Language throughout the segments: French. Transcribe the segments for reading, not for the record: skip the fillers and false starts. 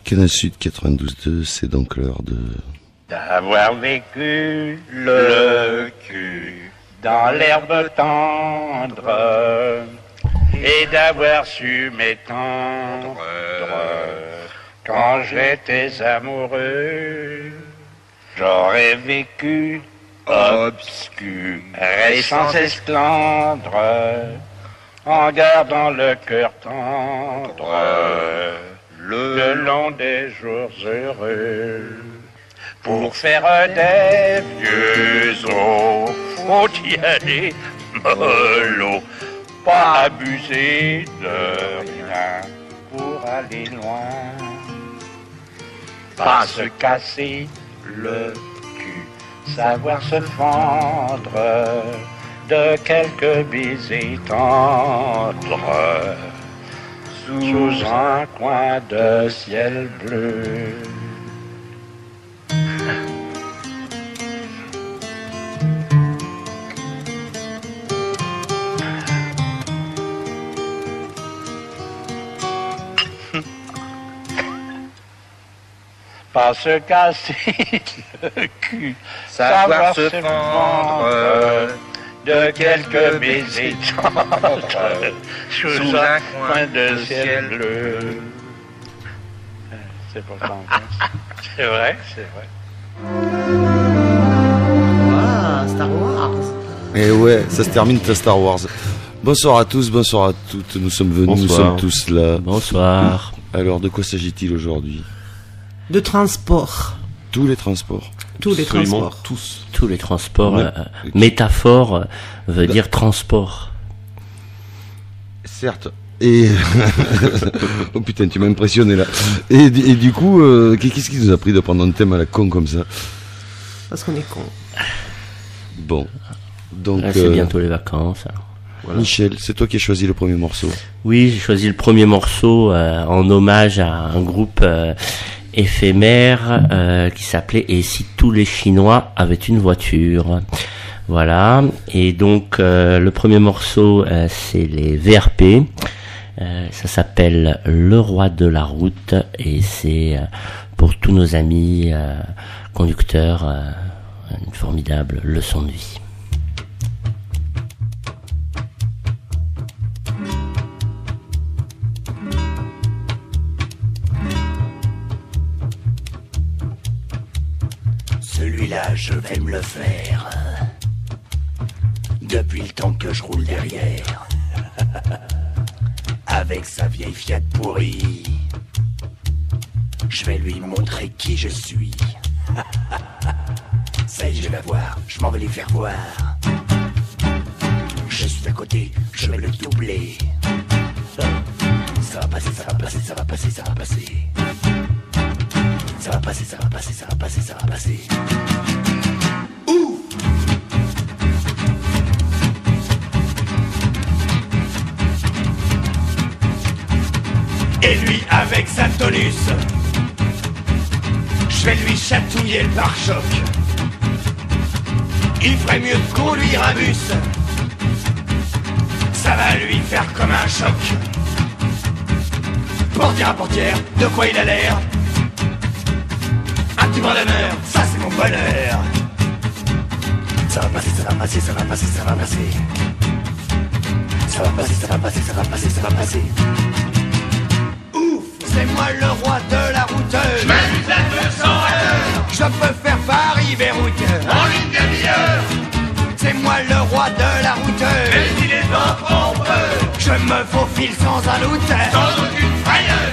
Canal Sud 92.2, c'est donc l'heure de... D'avoir vécu le cul dans l'herbe tendre et d'avoir su m'étendre quand j'étais amoureux. J'aurais vécu obscur et sans esclandre en gardant le cœur tendre le long des jours heureux. Pour faire des vieux os, faut y aller mollo, pas abuser de rien pour aller loin. Pas se casser le cul, savoir se fendre de quelques baisers tendres sous un coin de ciel bleu. Pas se casser le cul, savoir se fendre de quelques baisers tendres sous un coin de ciel bleu. C'est pourtant c'est vrai, c'est vrai. Ah, Star Wars. Et ouais, ça se termine ta Star Wars. Bonsoir à tous, bonsoir à toutes, nous sommes venus, bonsoir. Nous sommes tous là. Bonsoir. Alors, de quoi s'agit-il aujourd'hui? De transport. Tous les transports. Tous les transports. Tous les transports. Métaphore veut dire transport. Certes. Et oh putain, tu m'as impressionné là. Et du coup, qu'est-ce qui nous a pris de prendre un thème à la con comme ça? Parce qu'on est con. Bon. Donc. C'est bientôt les vacances. Alors. Voilà. Michel, c'est toi qui as choisi le premier morceau. Oui, j'ai choisi le premier morceau en hommage à un groupe éphémère qui s'appelait « Et si tous les Chinois avaient une voiture ?» Voilà, et donc le premier morceau c'est les VRP, ça s'appelle « Le roi de la route » et c'est pour tous nos amis conducteurs une formidable leçon de vie. Celui-là, je vais me le faire. Depuis le temps que je roule derrière. Avec sa vieille Fiat pourrie. Je vais lui montrer qui je suis. Ça y est, je vais voir, je m'en vais lui faire voir. Je suis à côté, je vais le doubler. Ça va passer, ça va passer, ça va passer, ça va passer. Ça va passer, ça va passer, ça va passer, ça va passer. Ouf! Et lui avec sa tonus, je vais lui chatouiller le pare-choc. Il ferait mieux de conduire un bus. Ça va lui faire comme un choc. Portière à portière, de quoi il a l'air? Un petit brin d'honneur, ça c'est mon bonheur. Ça va passer, ça va passer, ça va passer, ça va passer. Ça va passer, ça va passer, ça va passer, ça va passer. Ouf, c'est moi le roi de la route. Je m'amuse à 200 à l'heure. Je peux faire Paris-Beyrouth en une demi-heure. C'est moi le roi de la route. Mais si les enfants ont peur, je me faufile sans un doute, sans aucune frayeur.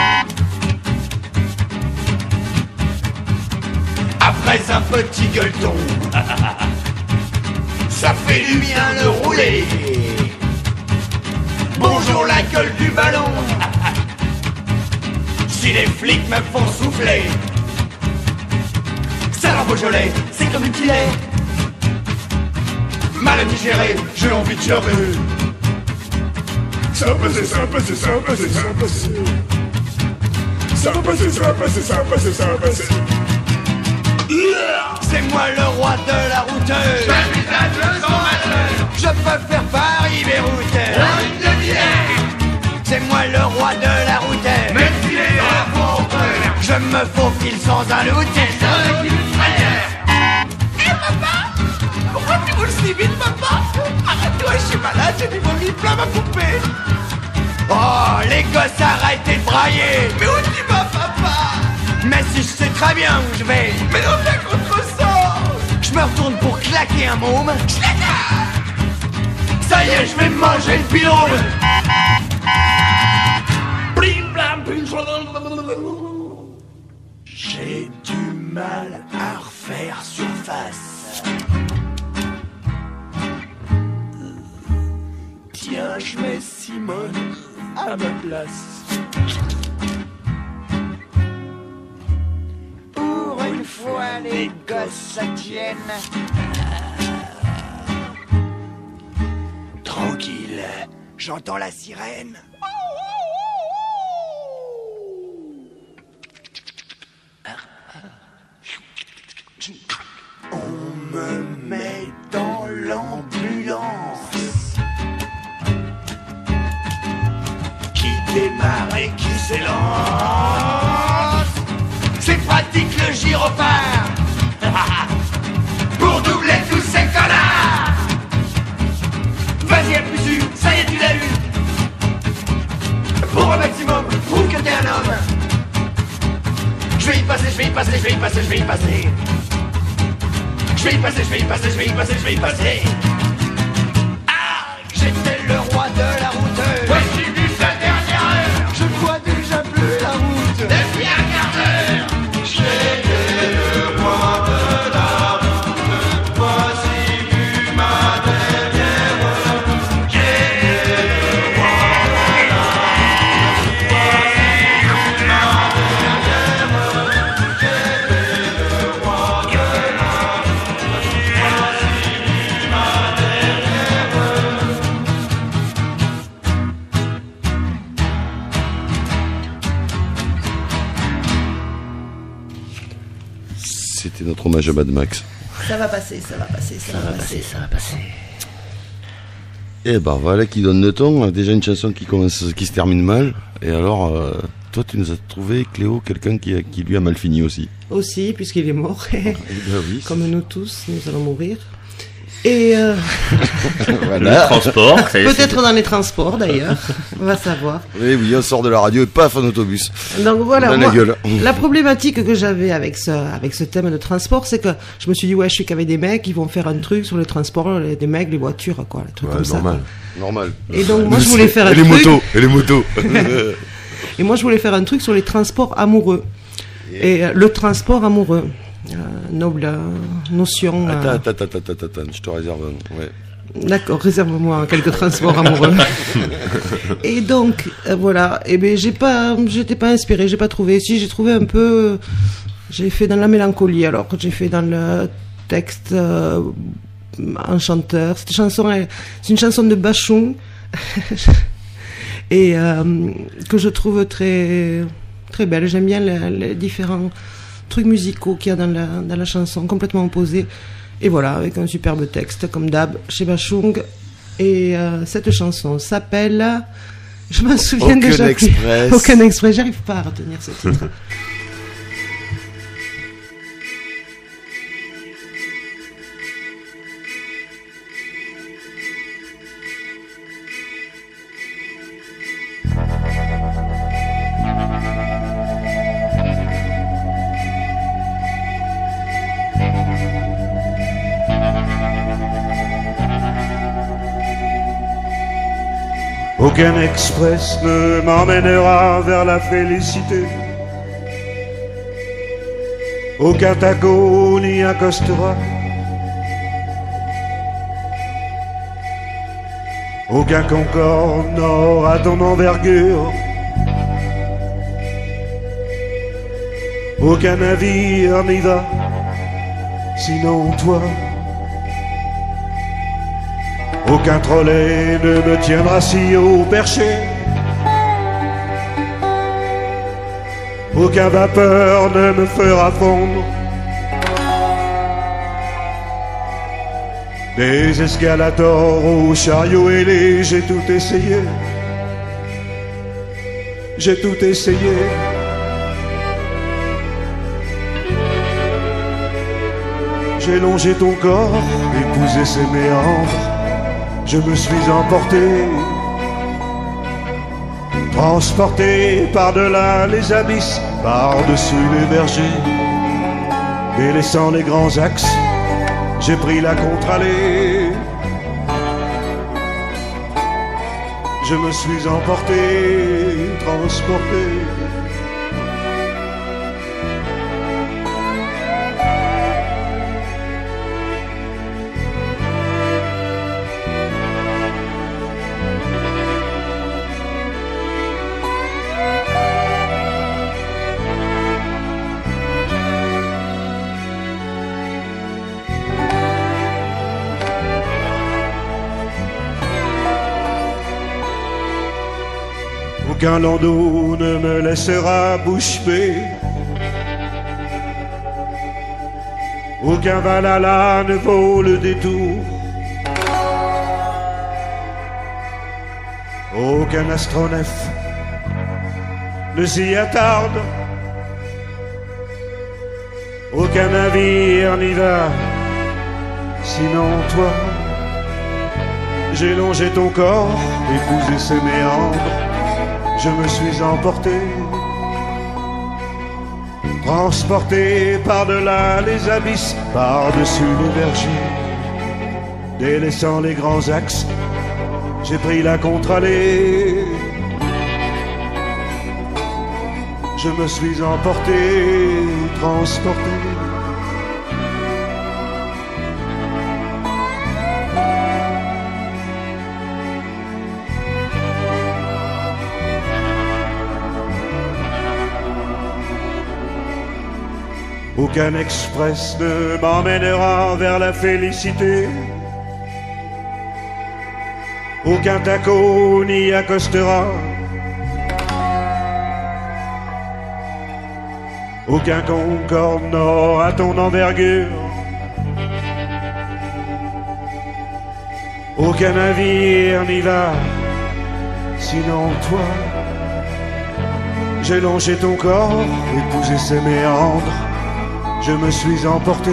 Après un petit gueuleton, ça fait du bien de rouler. Bonjour la gueule du ballon. Si les flics me font souffler, ça leur Beaujolais, c'est comme une filet. Mal digéré, j'ai envie de gerber. Ça va passer, ça va passer, ça va passer, ça va passer. Ça va passer, ça va passer, ça va passer, ça va passer. C'est moi le roi de la route. Je m'amuse à 200 à l'heure. Je peux faire Paris-Beyrouth en une demi-heure. C'est moi le roi de la route. Même si les enfants ont peur, Je me faufile sans un doute et je recule frayeur. Eh papa, pourquoi tu bouges si vite papa? Arrête-toi, je suis malade, j'ai du vomi plein ma poupée. Oh, les gosses arrêtez de brailler. Mais où tu vas papa? Mais si je sais très bien où je vais. Mais non, bien contre ça. Je me retourne pour claquer un môme. Ça y est, je vais me manger le pilon. J'ai du mal à refaire surface. Tiens, je mets Simone à ma place. Pour une fois, les gosses ça tienne. Tranquille, j'entends la sirène. On me met dans l'ambulance qui démarre et qui s'élance. C'est pratique le gyrophare pour doubler tous ces connards. Vas-y, appuie dessus, ça y est, tu l'as eu. Pour un maximum, prouve que t'es un homme. Je vais y passer, je vais y passer, je vais y passer, je vais y passer. Je vais y passer, je vais y passer, je vais y passer, je vais y passer. Ah, j'étais le roi de la route. Voici vu sa dernière heure. Je vois déjà plus la route. Depuis un quart d'heure. J'étais le roi de la route. Voici vu ma dernière heure. J'étais le roi de la route. Voici vu ma dernière heure. J'étais le roi de la route. C'était notre hommage à Mad Max. Ça va passer, ça va passer, ça va passer. Ça va passer. Et bah voilà qui donne le ton. Déjà une chanson qui se termine mal. Et alors, toi tu nous as trouvé, Cléo, quelqu'un qui lui a mal fini aussi. Aussi, puisqu'il est mort. Eh ben oui. Comme nous tous, nous allons mourir. Et Voilà. Le transport. peut-être dans les transports d'ailleurs, on va savoir. Oui, oui, on sort de la radio et paf, un autobus. Donc voilà, Dans la gueule. la problématique que j'avais avec ce thème de transport, c'est que je me suis dit, ouais, je suis qu'avec des mecs, ils vont faire un truc sur les transports, des mecs, les voitures, quoi, les trucs comme ça. Quoi. Normal. Et donc moi je voulais faire un Et les truc. motos. Et les motos. Et moi je voulais faire un truc sur les transports amoureux. Et le transport amoureux. Noble notion. Attends, je te réserve un. Ouais. D'accord, réserve-moi quelques transports amoureux. Et donc, voilà. Et ben, j'étais pas inspirée, j'ai pas trouvé. Si, j'ai trouvé un peu, j'ai fait dans la mélancolie, alors que j'ai fait dans le texte, en chanteur. Cette chanson, c'est une chanson de Bachung. Et, que je trouve très, très belle. J'aime bien les différents trucs musicaux qu'il y a dans la chanson, complètement opposés. Et voilà, avec un superbe texte, comme d'hab, chez Bachung. Et cette chanson s'appelle... Je m'en souviens Aucun déjà plus. Express. Aucun Express. J'arrive pas à retenir ce titre. Aucun express ne m'emmènera vers la félicité. Aucun taco n'y accostera. Aucun Concorde n'aura ton envergure. Aucun navire n'y va, sinon toi. Aucun trolley ne me tiendra si haut perché. Aucun vapeur ne me fera fondre. Des escalators aux chariots ailés, j'ai tout essayé. J'ai tout essayé. J'ai longé ton corps, épousé ses méandres. Je me suis emporté, transporté par-delà les abysses, par-dessus les bergers. Délaissant les grands axes, j'ai pris la contre-allée. Je me suis emporté, transporté. Aucun landau ne me laissera bouche bée. Aucun Valhalla ne vaut le détour. Aucun astronef ne s'y attarde. Aucun navire n'y va, sinon toi. J'ai longé ton corps, épousé ses méandres. Je me suis emporté, transporté par-delà les abysses, par-dessus les vergers. Délaissant les grands axes, j'ai pris la contre-allée. Je me suis emporté, transporté. Aucun express ne m'emmènera vers la félicité. Aucun taco n'y accostera. Aucun Concorde n'aura ton envergure. Aucun navire n'y va, sinon toi. J'ai longé ton corps, épousé ses méandres. Je me suis emporté,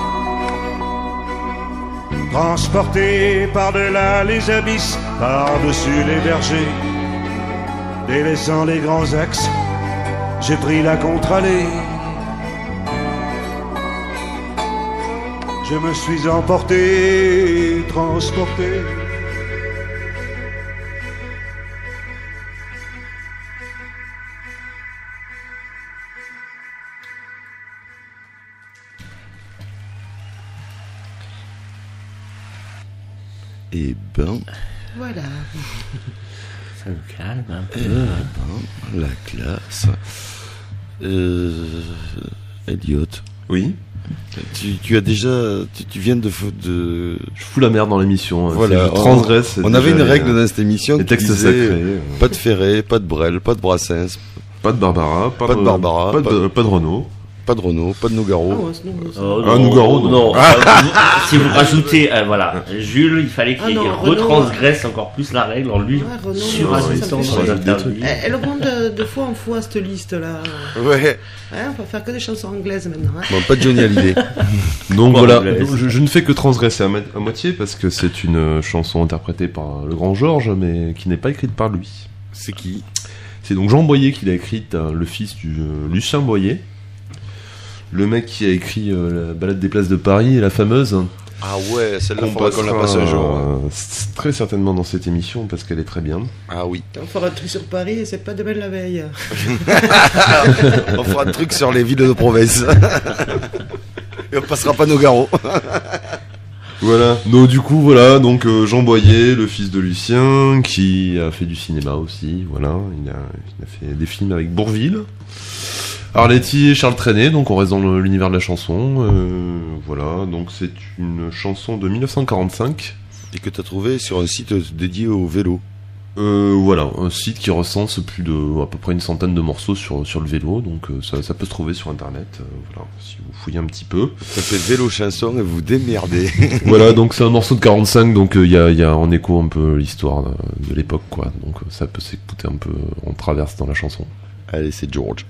transporté par-delà les abysses, par-dessus les bergers. Délaissant les grands axes, j'ai pris la contre-allée. Je me suis emporté, transporté. Et ben... Voilà. Ça nous calme un peu. La classe. Elliot. Oui. Tu as déjà... Tu viens de... Je fous la merde dans l'émission. Voilà. Je transgresse. On avait une règle dans cette émission les qui textes disait sacrés. Pas de Ferré, pas de Brel, pas de Brassens. Pas de Barbara. Pas de Barbara. Pas de Renaud. Pas de Renault, pas de Nougaro. Nougaro, non. Si vous rajoutez, voilà, Jules, il fallait qu'il retransgresse encore plus la règle en lui surajoutant dans les interviews. Elle augmente de fois en fois cette liste-là. Ouais. On va faire que des chansons anglaises maintenant. Bon, pas de Johnny Hallyday. Donc voilà, je ne fais que transgresser à moitié parce que c'est une chanson interprétée par le grand Georges, mais qui n'est pas écrite par lui. C'est qui ? C'est donc Jean Boyer qui l'a écrite, le fils du Lucien Boyer. Le mec qui a écrit la balade des places de Paris, la fameuse. Ah ouais, celle-là, qu'on la passe un jour. Très certainement dans cette émission, parce qu'elle est très bien. Ah oui. On fera un truc sur Paris et c'est pas demain la veille. On fera un truc sur les villes de province. Et on passera pas Nogaro. Voilà. Donc du coup, voilà. Donc Jean Boyer, le fils de Lucien, qui a fait du cinéma aussi. Voilà. Il a fait des films avec Bourvil. Arletty et Charles Trenet, donc on reste dans l'univers de la chanson. Voilà, donc c'est une chanson de 1945. Et que tu as trouvé sur un site dédié au vélo. Voilà, un site qui recense plus de à peu près une centaine de morceaux sur le vélo, donc ça peut se trouver sur internet. Voilà, si vous fouillez un petit peu. Ça fait vélo chanson et vous vous démerdez. Voilà, donc c'est un morceau de 45, donc il y a en écho un peu l'histoire de l'époque, quoi. Donc ça peut s'écouter un peu en traverse dans la chanson. Allez, c'est George.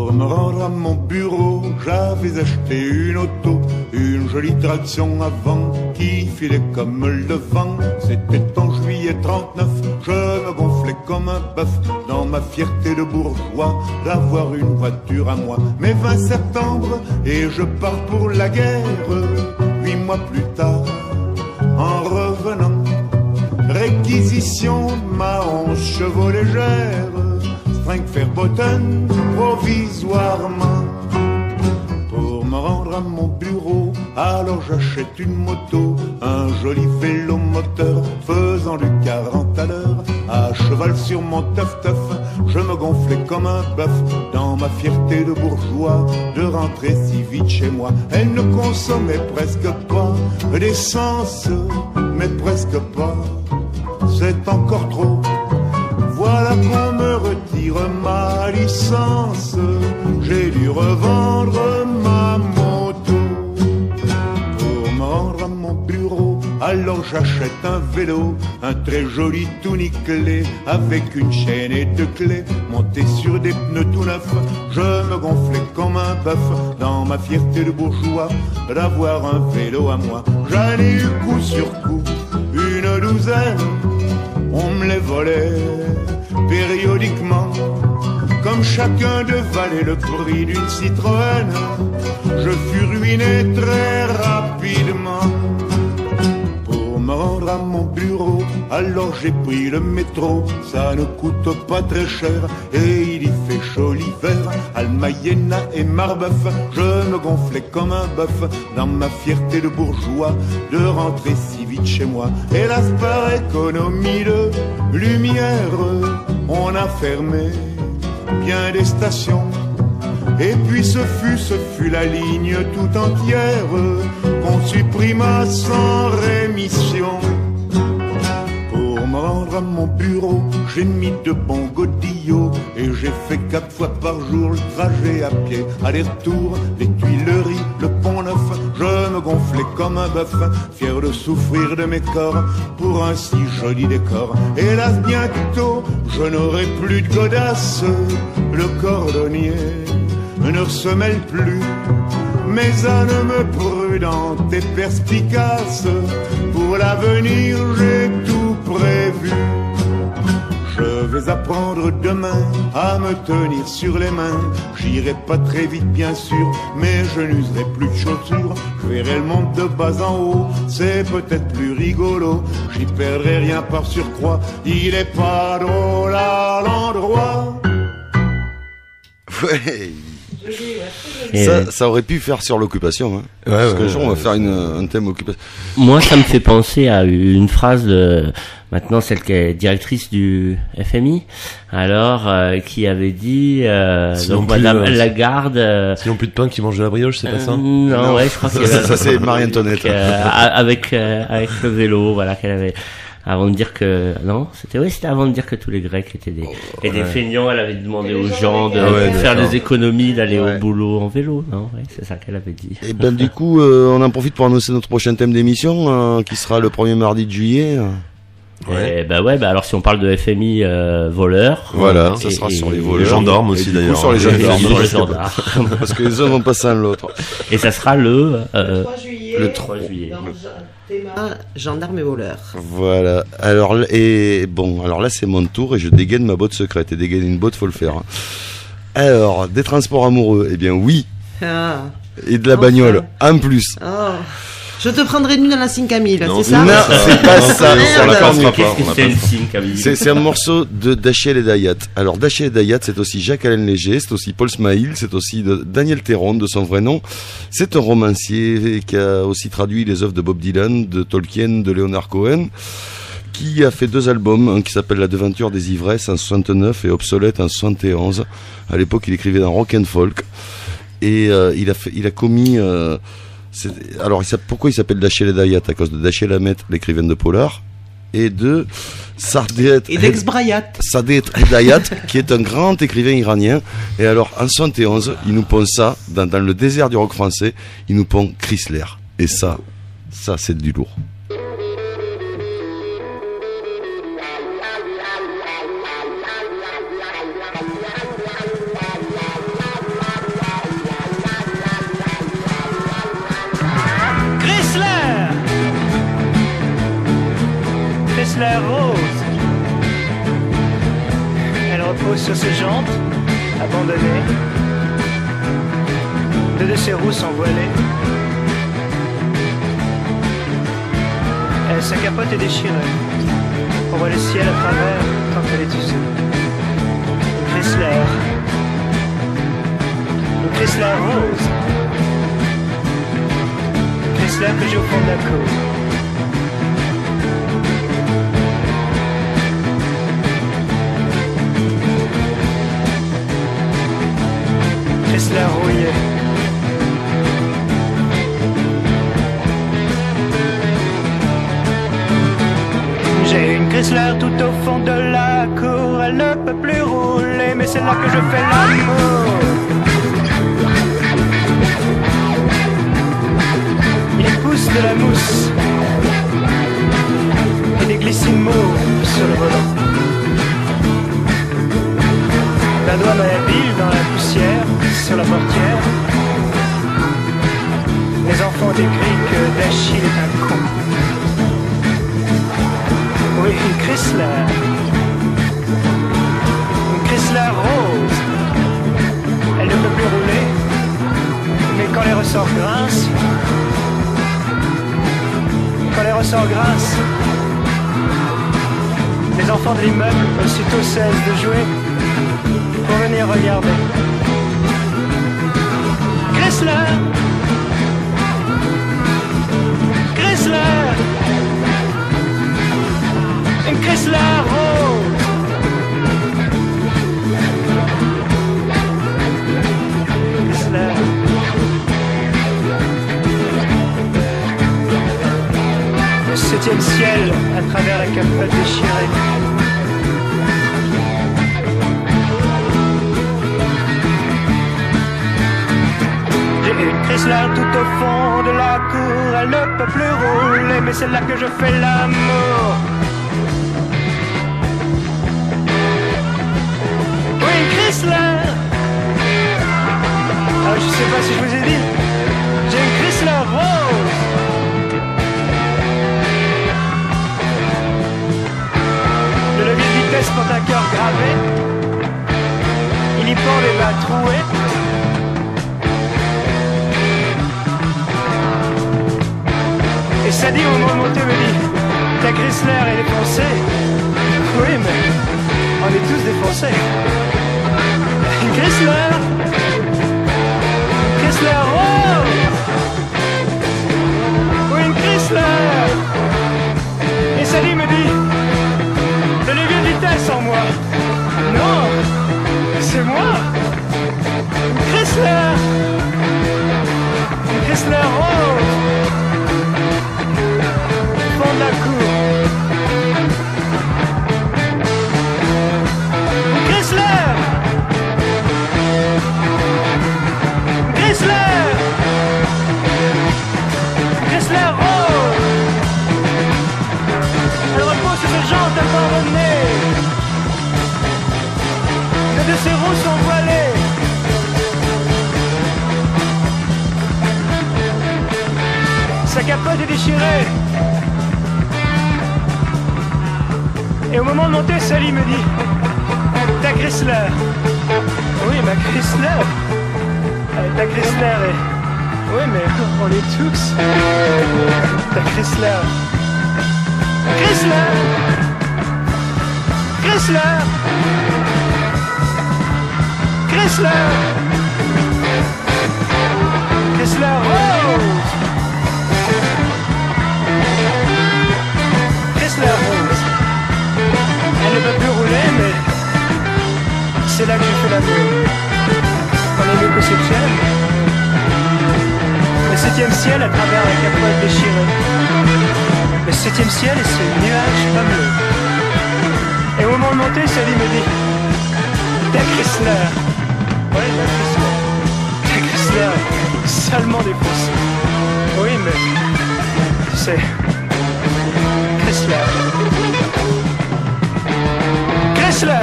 Pour me rendre à mon bureau, j'avais acheté une auto, une jolie traction avant qui filait comme le vent. C'était en juillet 39, je me gonflais comme un bœuf dans ma fierté de bourgeois d'avoir une voiture à moi. Mais 20 septembre et je pars pour la guerre. 8 mois plus tard, en revenant, réquisition ma 11 chevaux légère, Frankfurt-Botton provisoirement. Pour me rendre à mon bureau, alors j'achète une moto, un joli vélo moteur faisant du 40 à l'heure. À cheval sur mon teuf-teuf, je me gonflais comme un bœuf dans ma fierté de bourgeois de rentrer si vite chez moi. Elle ne consommait presque pas d'essence, mais presque pas, c'est encore trop. Voilà qu'on me retire ma licence, j'ai dû revendre ma moto. Pour me rendre à mon bureau, alors j'achète un vélo, un très joli tout nickelé, avec une chaîne et deux clés, monté sur des pneus tout neufs. Je me gonflais comme un bœuf dans ma fierté de bourgeois d'avoir un vélo à moi. J'en ai eu coup sur coup, une douzaine, on me les volait périodiquement, comme chacun devalait le prix d'une Citroën. Je fus ruiné très rapidement. Pour me rendre à mon bureau, alors j'ai pris le métro. Ça ne coûte pas très cher et il y fait chaud l'hiver. Almayena et Marbeuf, je me gonflais comme un bœuf dans ma fierté de bourgeois de rentrer si vite chez moi. Hélas, par économie de lumière, on a fermé bien des stations. Et puis ce fut la ligne tout entière qu'on supprima sans rémission. Pour me rendre à mon bureau, j'ai mis de bons godillots et j'ai fait 4 fois par jour le trajet à pied. Aller-retour, les Tuileries, le Pont-Neuf, je me gonflais comme un bœuf, fier de souffrir de mes corps pour un si joli décor. Hélas, bientôt, je n'aurai plus de godasse, le cordonnier ne se mêle plus. Mes ânes prudentes et perspicaces, pour l'avenir j'ai tout prévu. Je vais apprendre demain à me tenir sur les mains. J'irai pas très vite bien sûr, mais je n'userai plus de chaussures. Je verrai le monde de bas en haut, c'est peut-être plus rigolo. J'y perdrai rien par surcroît, il est pas drôle à l'endroit. Ouais. Ça aurait pu faire sur l'occupation, hein. Parce qu'un jour on va faire un thème occupation. Moi, ça me fait penser à une phrase de maintenant celle qui est directrice du FMI, alors qui avait dit donc Madame Lagarde. S'ils n'ont plus de pain, qui mangent de la brioche, c'est pas ça? Non, ouais, je crois que ça c'est Marie-Antoinette. Avec le vélo, voilà, qu'elle avait. Avant de dire que c'était avant de dire que tous les Grecs étaient des feignants. Elle avait demandé aux gens de faire des économies, d'aller au boulot en vélo. Non, c'est ça qu'elle avait dit. Et ben du coup, on en profite pour annoncer notre prochain thème d'émission, qui sera le premier mardi de juillet. Alors si on parle de FMI voleurs, voilà, ça sera sur les voleurs, les gendarmes aussi d'ailleurs, sur les gendarmes, sur les gendarmes. Parce que les uns vont passer à l'autre. Et ça sera le 3 juillet. Dans le thème gendarmes et voleurs. Voilà. Alors là c'est mon tour et je dégaine ma botte secrète. Et dégainer une botte, faut le faire. Alors, des transports amoureux, eh bien oui. Ah. Et de la bagnole, en plus. Oh. Je te prendrai une dans la 5000, c'est ça? Non, c'est pas ça. On la passera pas. Qu'est-ce que c'est une 5000? C'est un morceau de Dachiel et Dayat. Alors Dachiel et Dayat, c'est aussi Jacques-Alain Léger, c'est aussi Paul Smaïl, c'est aussi Daniel Théron de son vrai nom. C'est un romancier qui a aussi traduit les œuvres de Bob Dylan, de Tolkien, de Leonard Cohen, qui a fait 2 albums, un qui s'appelle La Devanture des Ivresses en 69 et Obsolète en 71. À l'époque, il écrivait dans Rock and Folk et il a commis alors, pourquoi il s'appelle Dachiel et Dayat? À cause de Dachiel Hamet, l'écrivaine de polar, et de Sadet Hidayat, qui est un grand écrivain iranien. Et alors, en 71, il nous pond ça, dans le désert du rock français, il nous pond Chrysler. Et ça, c'est du lourd. Chrysler rose. Elle repose sur ses jantes, abandonnées. Deux de ses roues sont voilées. Sa capote est déchirée. On voit le ciel à travers tant qu'elle est usée. Le Chrysler. Le Chrysler rose. Le Chrysler que j'ai au fond de la cour. Chrysler rouillé. J'ai une Chrysler tout au fond de la cour. Elle ne peut plus rouler, mais c'est là que je fais l'amour. Il pousse de la mousse et des glycines mauves sur le volant. La douane habile dans la poussière, sur la portière. Les enfants décrient que Dachille est un con. Oui, une Chrysler. Une Chrysler rose. Elle ne peut plus rouler, mais quand les ressorts grincent, les enfants de l'immeuble aussitôt cessent de jouer pour venir regarder. Chrysler, Chrysler, une Chrysler rose. Chrysler. Le 7e ciel à travers la capote déchirée. Une Chrysler tout au fond de la cour. Elle ne peut plus rouler, mais c'est là que je fais l'amour. Oui, une Chrysler. Ah, je sais pas si je vous ai dit. J'ai une Chrysler rose. Le levier de vitesse porte un cœur gravé. Il y pend les bas troués. Et ça dit au moment de monter, me dit, ta Chrysler est défoncée. Oui, mais on est tous défoncés. Une Chrysler, Chrysler rose. Oui, une Chrysler. Et ça dit, me dit, de levier de vitesse en moi. Non, c'est moi. Une Chrysler, une Chrysler rose. De la cour. Chrysler, Chrysler, Chrysler rose. Elle repose sur ses jantes abandonnées. Les deux de ses roues sont voilées. Sa capote est déchirée. Et au moment de monter, Sally me dit, ta Chrysler. Oui, ma Chrysler. Ta Chrysler est... Oui, mais on est tous. Ta Chrysler. Chrysler. Chrysler. Chrysler. Chrysler rose. Chrysler rose. Elle ne peut plus rouler, mais c'est là que j'ai fait l'amour. On est mieux qu'au 7e. Le 7e ciel à travers la capote déchirée. Le 7e ciel et ses nuages fameux. Et au moment de monter, Sally me dit, ta Chrysler. Ouais, ta Chrysler. Ta Chrysler est salement défoncée. Oui, mais c'est Chrysler. Chrysler.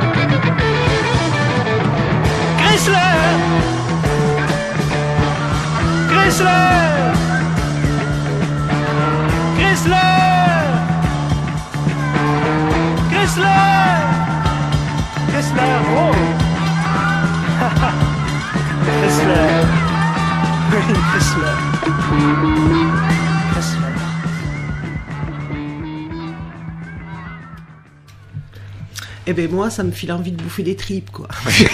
Chrysler. Chrysler. Chrysler. Chrysler. Chrysler, oh. Chrysler. Oui, Chrysler. Chrysler. Eh ben moi, ça me file envie de bouffer des tripes, quoi.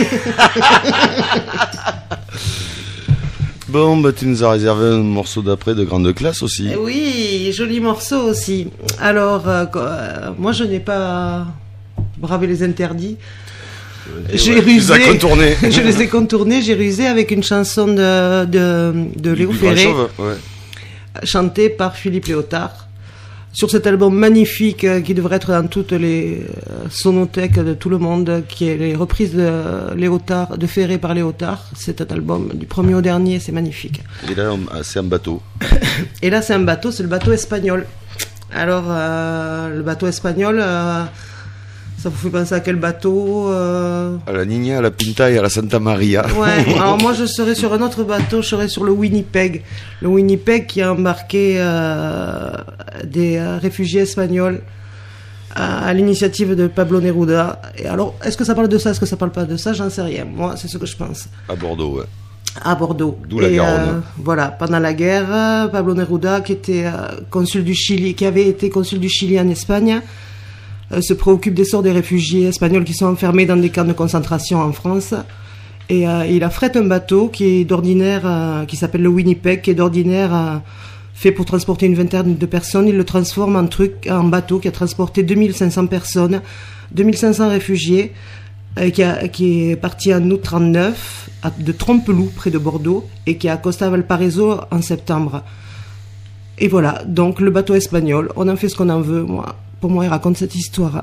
Bon, bah tu nous as réservé un morceau d'après de grande classe aussi. Eh oui, joli morceau aussi. Alors, moi, je n'ai pas bravé les interdits. J'ai rusé. Tu les as contournés. Je les ai contournés. J'ai rusé avec une chanson de Léo Ferré, ouais. chantée par Philippe Léotard. Sur cet album magnifique qui devrait être dans toutes les sonothèques de tout le monde, qui est les reprises de Léotard, de Ferré par Léotard. C'est un album du premier au dernier, c'est magnifique. Et là, c'est un bateau. Et là, c'est un bateau, c'est le bateau espagnol. Alors, le bateau espagnol, ça vous fait penser à quel bateau À la Niña, à la Pinta et à la Santa Maria. Ouais, alors moi je serais sur un autre bateau, je serais sur le Winnipeg. Le Winnipeg qui a embarqué des réfugiés espagnols à l'initiative de Pablo Neruda. Et alors, est-ce que ça parle de ça, est-ce que ça parle pas de ça, j'en sais rien. Moi, c'est ce que je pense. À Bordeaux, ouais. À Bordeaux. D'où la Garonne. Voilà, pendant la guerre, Pablo Neruda, qui était consul du Chili, qui avait été consul du Chili en Espagne, se préoccupe des sorts des réfugiés espagnols qui sont enfermés dans des camps de concentration en France. Et il affrète un bateau qui est d'ordinaire, qui s'appelle le Winnipeg, qui est d'ordinaire fait pour transporter une vingtaine de personnes. Il le transforme en bateau qui a transporté 2500 personnes, 2500 réfugiés, qui est parti en août 39 de Trompeloup, près de Bordeaux, et qui a accosté à Valparaiso en septembre. Et voilà, donc le bateau espagnol, on en fait ce qu'on en veut, moi. Pour moi, il raconte cette histoire.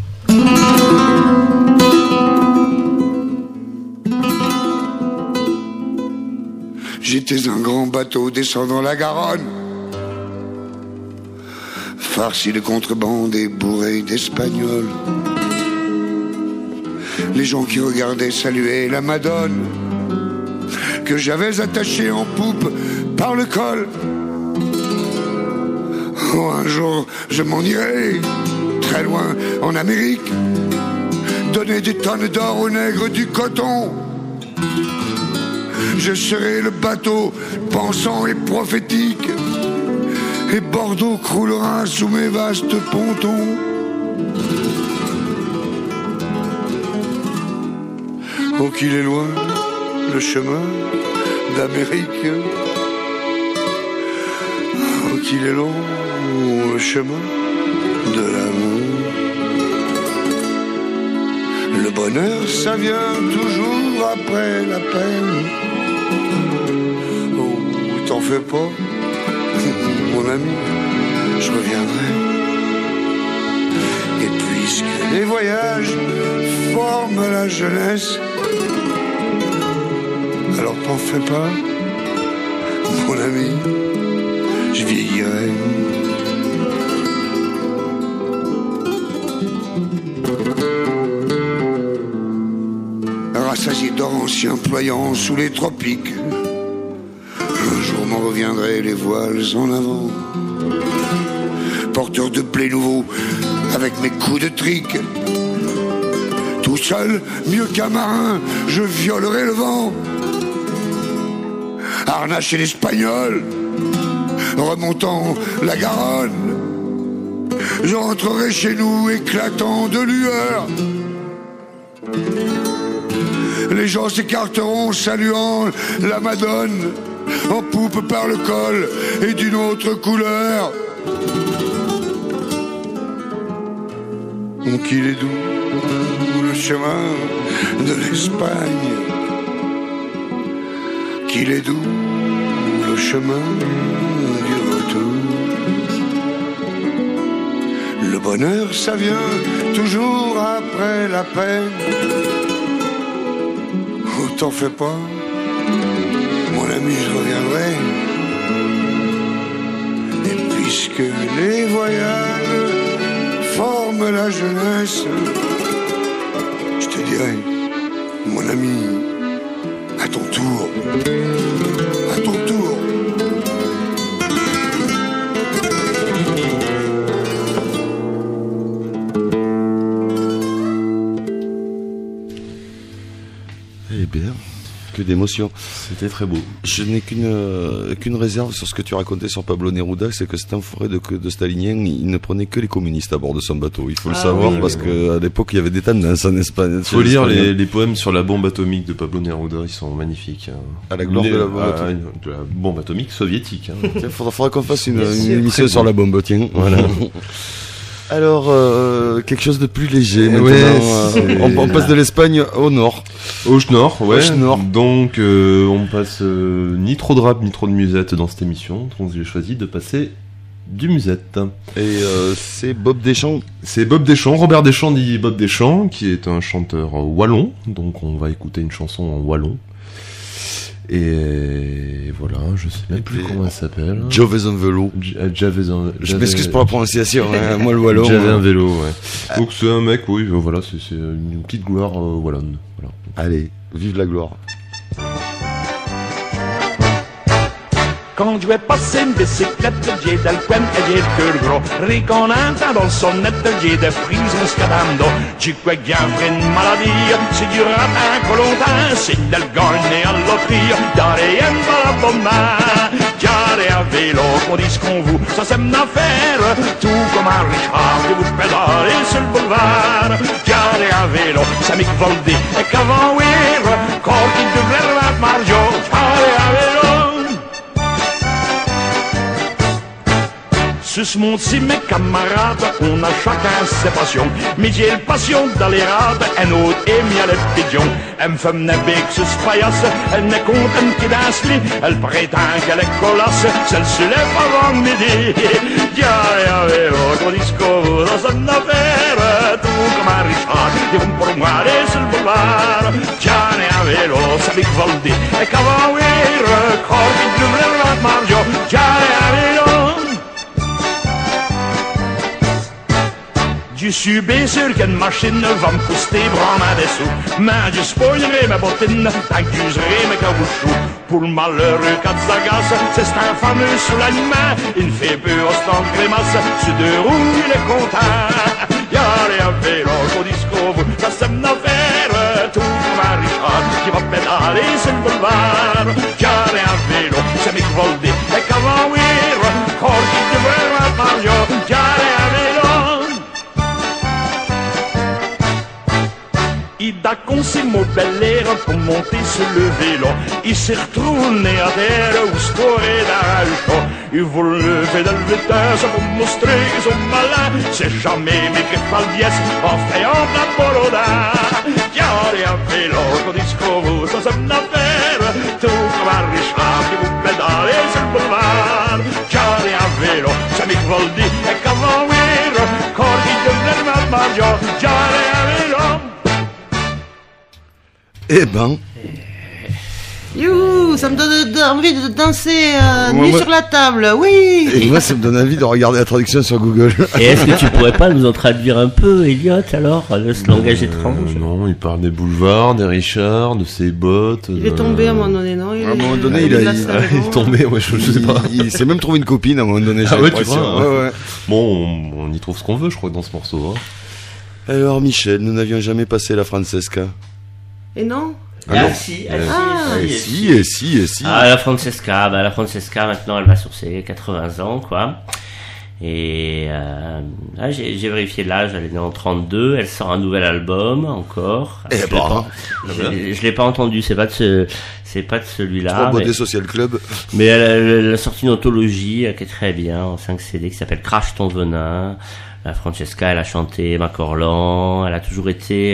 J'étais un grand bateau descendant la Garonne, farci de contrebande et bourré d'Espagnols. Les gens qui regardaient saluaient la Madone que j'avais attachée en poupe par le col. Oh, un jour, je m'en irai, très loin, en Amérique, donner des tonnes d'or aux nègres du coton. Je serai le bateau pensant et prophétique, et Bordeaux croulera sous mes vastes pontons. Oh, qu'il est loin, le chemin d'Amérique. Oh, qu'il est long, le chemin de l'amour. Le bonheur, ça vient toujours après la peine. Oh, t'en fais pas, mon ami, je reviendrai. Et puisque les voyages forment la jeunesse, alors t'en fais pas, mon ami, je vieillirai. Rassasié d'or ancien ployant sous les tropiques, un jour m'en reviendrai les voiles en avant, porteur de blé nouveau avec mes coups de trique. Tout seul, mieux qu'un marin, je violerai le vent. Harnaché l'espagnol, remontant la Garonne, je rentrerai chez nous éclatant de lueur. Les gens s'écarteront saluant la Madone, en poupe par le col et d'une autre couleur. Qu'il est doux le chemin de l'Espagne, qu'il est doux le chemin du retour. Le bonheur, ça vient toujours après la peine. Oh, t'en fais pas, mon ami, je reviendrai. Et puisque les voyages forment la jeunesse, je te dirai, mon ami, à ton tour, à ton tour. d'émotion. C'était très beau. Je n'ai qu'une réserve sur ce que tu racontais sur Pablo Neruda, c'est que cet enfoiré de stalinien, il ne prenait que les communistes à bord de son bateau. Il faut le savoir, parce que à l'époque, il y avait des tendances en Espagne. Il faut lire les poèmes sur la bombe atomique de Pablo Neruda, ils sont magnifiques. À la gloire de la bombe atomique soviétique. Il faudra qu'on fasse une émission sur la bombe, tiens. Voilà. Alors, quelque chose de plus léger maintenant. On passe de l'Espagne au nord. Au nord, ouais. Au nord. Donc, on passe ni trop de rap ni trop de musette dans cette émission. Donc, j'ai choisi de passer du musette. Et c'est Bob Deschamps. C'est Bob Deschamps, Robert Deschamps dit Bob Deschamps, qui est un chanteur wallon. Donc, on va écouter une chanson en wallon. Et voilà, je sais même plus comment elle s'appelle. J'avais un vélo. Je m'excuse pour la prononciation, hein, moi le wallon. J'avais un vélo, ouais. Donc c'est un mec, oui, voilà, c'est une petite gloire wallonne. Voilà. Allez, vive la gloire. Quand je vais passer une bicyclette, j'ai del quen et j'ai le cœur gros. Riconanta dans le sonnette, j'ai des frises muscadando. Tu crois qu'il y a une maladie, c'est du ratin colontin, c'est del gagne à loterie, y'a rien dans la bomba. Y'a à vélo, qu'on dit ce qu'on vous, ça c'est une affaire. Tout comme un Richard, que vous pédalez sur le boulevard. Y'a à vélo, ça m'est volé, et qu'avant, oui, quand il devrait remettre Mario, y'a à vélo. Sus mon si mes camarades, on a chacun ses passions. Mais j'ai le passion d'aller rade, un autre aime y'a le pigeon. Elle me fait m'nabek sus paillasse, elle n'est contente qu'il danse lit. Elle prétend qu'elle est colasse, celle se lève avant midi. Y'a vélo, qu'on disco, ça c'est une affaire. Tout comme un Richard, ils vont pour moi aller sur le boulevard. Y'a vélo, ça m'est volé, et qu'avant oui, record, il devrait le Mario. Y'a vélo. Je suis bien sûr qu'une machine va me coûter vraiment des sous. Mais je spoilerai ma bottine, tant que j'userai mes cabochons. Pour le malheureux Katsagasse, c'est un fameux soulagement. Il fait peu au stand grimace, sur deux roues il est content. Y'a rien vélo, au disco, ça c'est une affaire. Tout comme un Richard qui va pédaler sur le boulevard. Y'a rien vélo, c'est Mick Voldy, et qu'avant oui, record qui devrait être Mario. Y'a rien vélo. Il a conçu mon bel air pour monter sur le vélo. Il s'est retourné à terre où se pourrait d'arrache. Il veut lever de vitesse pour montrer qu'ils sont malins. C'est jamais mes griffaldiès en frayant la poloda. Y'a rien vélo qu'on discouvre, ça c'est une affaire. Tout comme un Richard qui vous pédale sur le boulevard. Y'a rien vélo, c'est Mick Voldy. Et qu'avant oui, record qui devrait le Mario. Y'a rien vélo. Eh ben. Youhou, ça me donne envie de danser nu moi, sur la table, oui. Et moi, ça me donne envie de regarder la traduction sur Google. Et est-ce que tu pourrais pas nous en traduire un peu, Elliot, alors, ce langage étrange? Non, il parle des boulevards, des Richards, de ses bottes. Il est tombé à un moment donné, non? À un moment donné, il est tombé, ouais, je sais pas. Il s'est même trouvé une copine à un moment donné. Ah ouais, tu vois. Ouais. Bon, on y trouve ce qu'on veut, je crois, dans ce morceau. Hein. Alors, Michel, nous n'avions jamais passé la Francesca. Et non? Si. Ah, la Francesca, maintenant, elle va sur ses 80 ans, quoi. Et là, j'ai vérifié l'âge, elle est née en 32, elle sort un nouvel album, encore. Je l'ai pas entendu, c'est pas de celui-là. Trois Beauté Social Club. Mais elle a sorti une anthologie qui est très bien, en 5 CD, qui s'appelle Crache ton venin. La Francesca, elle a chanté Macorlan, elle a toujours été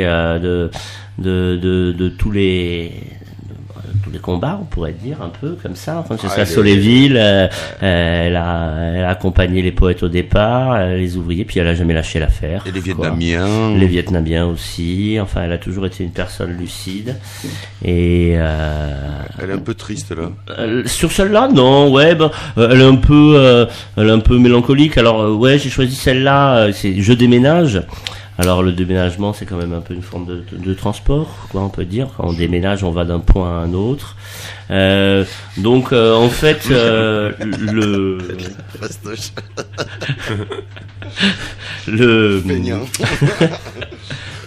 de tous les combats, on pourrait dire un peu comme ça. Francesca Soléville, elle a accompagné les poètes au départ, les ouvriers, puis elle a jamais lâché l'affaire. Et les Vietnamiens. Les Vietnamiens aussi. Enfin, elle a toujours été une personne lucide. Et elle est un peu triste là. Sur celle-là, non, ouais, elle est un peu mélancolique. Alors ouais, j'ai choisi celle-là. C'est Je déménage. Alors le déménagement, c'est quand même un peu une forme de transport, quoi, on peut dire. Quand on déménage, on va d'un point à un autre. Donc en fait,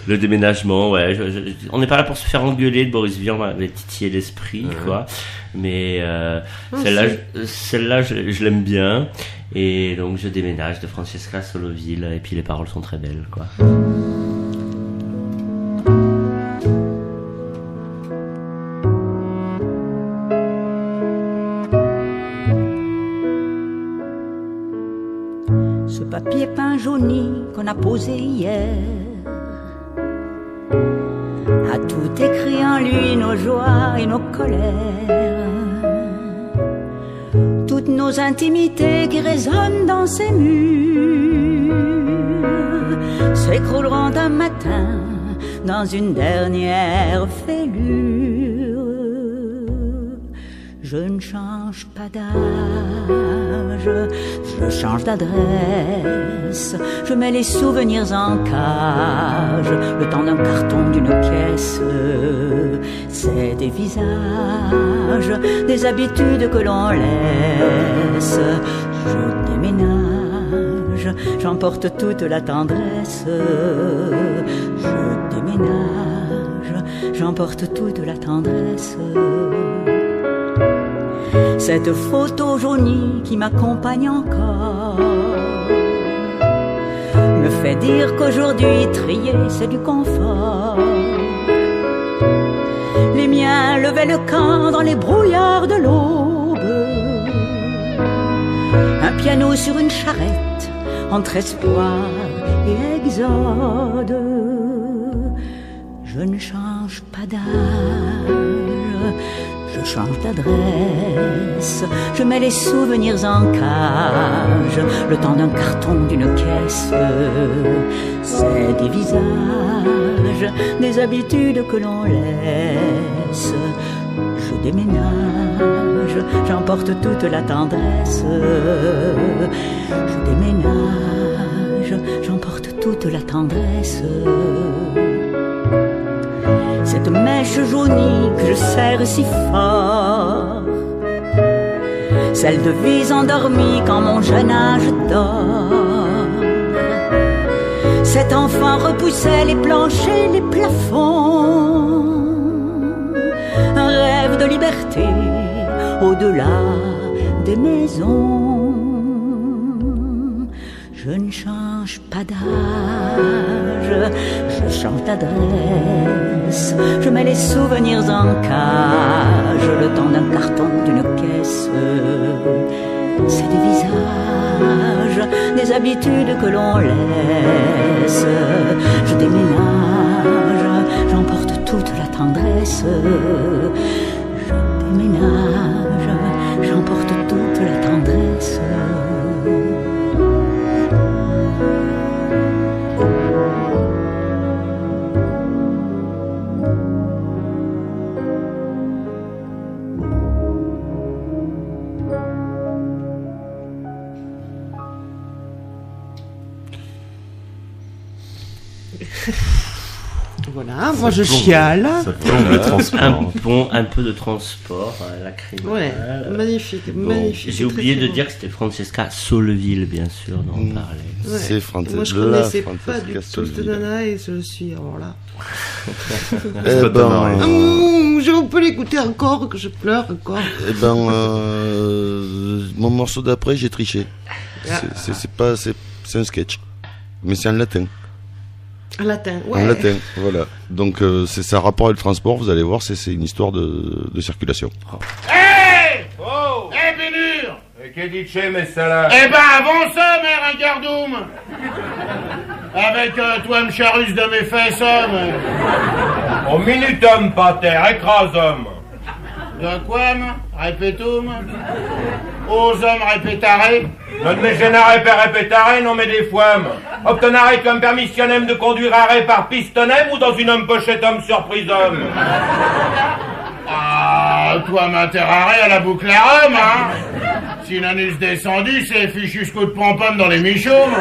Le déménagement, ouais. On n'est pas là pour se faire engueuler de Boris Vian, on avait titillé l'esprit, quoi. Mais celle-là, je l'aime bien. Et donc je déménage de Francesca Soloville, et puis les paroles sont très belles, quoi. Ce papier peint jauni qu'on a posé hier a tout écrit en lui, nos joies et nos colères, toutes nos intimités qui résonnent dans ces murs s'écrouleront un matin dans une dernière fêlure. Je ne change pas d'âge, je change d'adresse, je mets les souvenirs en cage, le temps d'un carton, d'une caisse. C'est des visages, des habitudes que l'on laisse. Je déménage, j'emporte toute la tendresse. Je déménage, j'emporte toute la tendresse. Cette photo jaunie qui m'accompagne encore me fait dire qu'aujourd'hui trier c'est du confort. Les miens levaient le camp dans les brouillards de l'aube, un piano sur une charrette entre espoir et exode. Je ne change pas d'âge, je change d'adresse, je mets les souvenirs en cage, le temps d'un carton, d'une caisse. C'est des visages, des habitudes que l'on laisse. Je déménage, j'emporte toute la tendresse. Je déménage, j'emporte toute la tendresse. Cette mèche jaunie que je serre si fort, celle de vie endormie quand mon jeune âge dort. Cet enfant repoussait les planchers, les plafonds, un rêve de liberté au-delà des maisons. Je ne change pas d'âge, je change d'adresse, je mets les souvenirs en cage, le temps d'un carton, d'une caisse. C'est des visages, des habitudes que l'on laisse. Je déménage, j'emporte toute la tendresse. Je déménage, j'emporte toute la tendresse. Voilà, moi je chiale. Un peu de transport, lacrymal. Ouais, magnifique, magnifique. J'ai oublié de dire que c'était Francesca Soloville, bien sûr, dont on parlait. Ouais. C'est Francesca. Moi je connaissais pas du tout cette nana et je le suis, alors là. On peut l'écouter encore, que je pleure encore. Mon morceau d'après, j'ai triché. C'est un sketch, mais c'est en latin. En latin, ouais. En latin, voilà. Donc c'est un rapport avec le transport, vous allez voir, c'est une histoire de circulation. Hey oh hey Bénur Che dice messala? Avance, mère, un gardoum. Avec toi, me charrus de mes fesses, homme. Au minutum, pater, écrasum. De quoi, répétum? Aux hommes répétarés? Non me génère per répétaré, non mais des fois. Obtenaré comme permissionnem de conduire arrêt par pistonnem ou dans une homme pochette homme surprise homme? Ah, toi m'interarré à la boucle à homme, hein? Si l'anus descendu, c'est fichu coup de pompom dans les michaumes.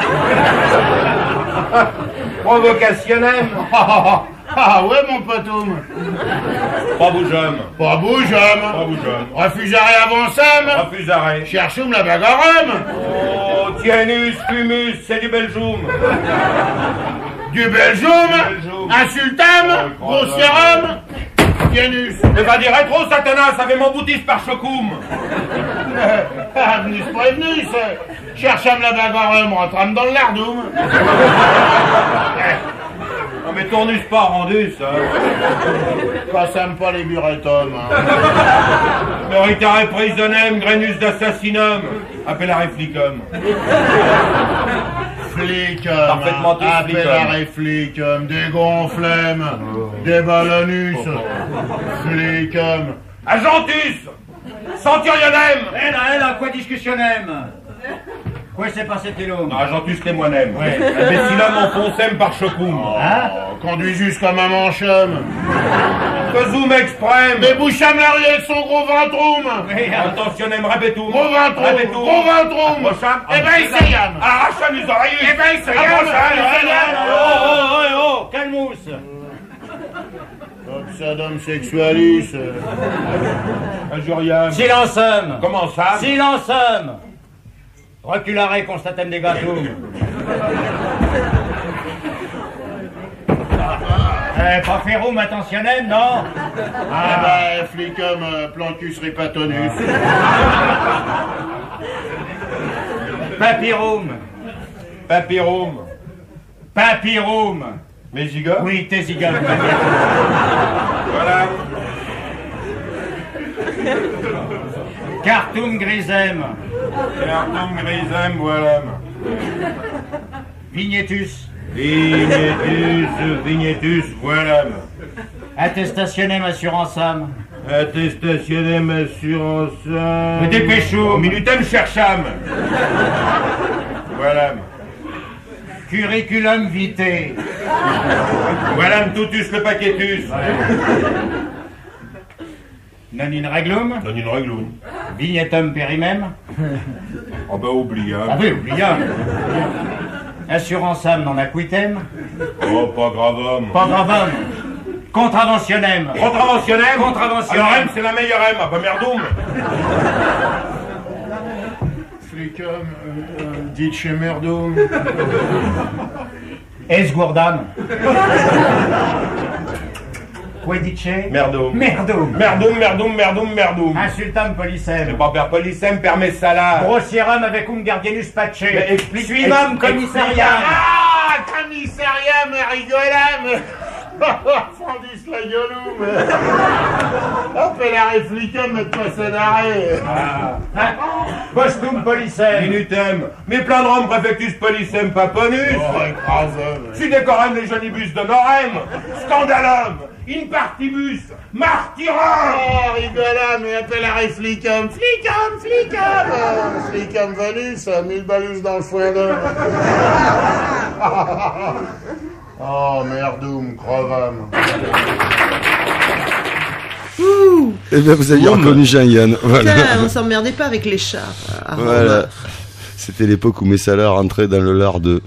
Provocationnem. Ah ouais, mon potoum. Pas bougeum. Pas bougeum. Pas bougeum. Refusaré avançam. Refusaré. Cherchoum la bagarre. Oh, tienus, fumus, c'est du belgium. Du Belgium, un sultam, gros sérum, Janus. Et va dire rétro, Satanas, avec mon boutiste par chocoum. Venus prévenus, cherche à me la bagarre, me rentrame dans le lardoum. Non mais tournus pas rendu, ça. Quand ça me pas les buretums. Meritare prisonnem, grenus d'assassinum. Appellare flicum. Flicum, Parfaitement tous appellare flicum, des gonflemmes, des ballonus, flicum. Agentus, centurionem. Hela, quoi discussionem? Quoi s'est passé, Télum? Agentus les moinem. Ouais. Imbécilum enfoncem par chocoum. Hein? Conduisus comme un manchum. Faisum exprem. Mais boucham la rue avec son gros ventrum. Attentionnem repetum. Gros ventrum, gros ventrum. Approcham. Eh ben, essayam. Arracham les oreilles. Eh ben, essayam. Oh, calmousse. Obsadum sexualis. Injuriam. Silencem. Comment ça? Silencem. Reculare constatem negatum. Pas ferum attentionnem, non? Ah ben, flicum plantus repatonus. Papyrum. Papyrum. Papyrum. Mes gigots? Oui, tes gigots. Voilà. Cartum grisem. Cartum grisem, voilà. Vignetus. Vignetus, voilà. Attestationem assuranceam. Attestationem assuranceam. Me dépêchons. Minutem chercham. Voilà. Curriculum vitae. Voilà totus le paquetus. Non in reglum. Non in reglum. Vignetum perimem. Oh bah oubliam. Ah oui, oubliam. Assuranceam non acquitem. Oh pas gravum. Pas gravum. Contraventionnem. Contraventionnem. Contraventionnem. Alors M c'est la meilleure M, ah bah merdoum. Flicum, dit chez merdum. Esgourdam. Quedice. Merdum. Merdum. Merdum. Insultam policem. C'est pas per policem, per messala. Grossierum avec gardienus pace. Mais explique. Suivam commissariat. Ah, commissariat, mais rigolam. Fondis la gueuloum. Appellare flicum, mais pas ça d'arrêt. Postum policem. Minutem. Mais plein de rome préfectus policem paponus. Oh, écrasem. Si décorem les jonibus d'honorem. Scandalum. In partibus. Martyrum. Oh, rigolam, mais appellare flicum. Flicum venus, 1000 balus dans le foin d'homme. Oh, merdum, crevam. Ouh. Eh bien, vous aviez reconnu Jean-Yann. Voilà. Putain, on s'emmerdait pas avec les chars. Voilà. C'était l'époque où Messala rentrait dans le lard de...